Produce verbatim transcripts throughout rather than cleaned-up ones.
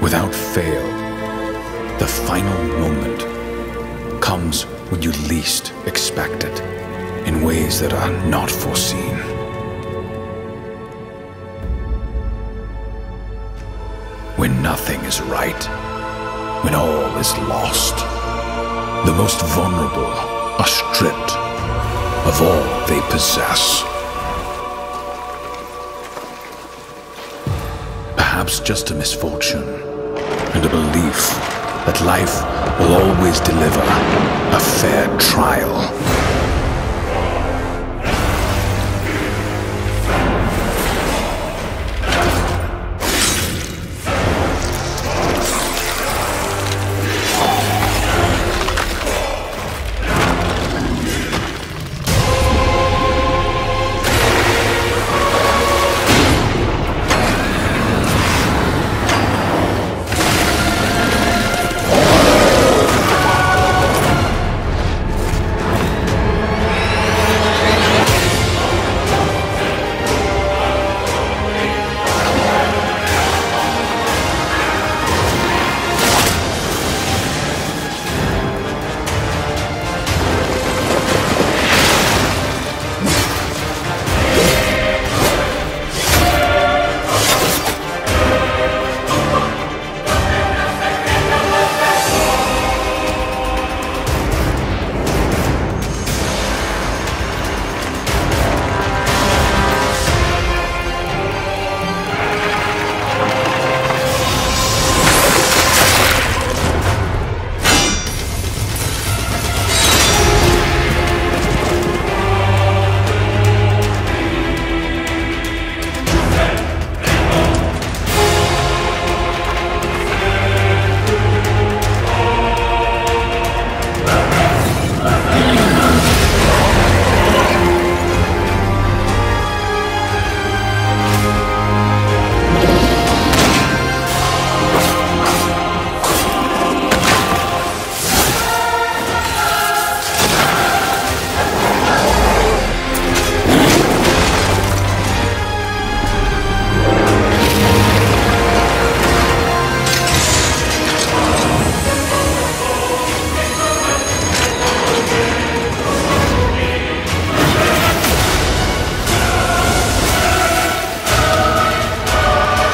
Without fail, the final moment comes when you least expect it, in ways that are not foreseen. When nothing is right, when all is lost, the most vulnerable are stripped of all they possess. Perhaps just a misfortune and a belief that life will always deliver a fair trial.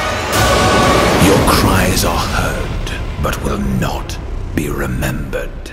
Are heard, but will not be remembered.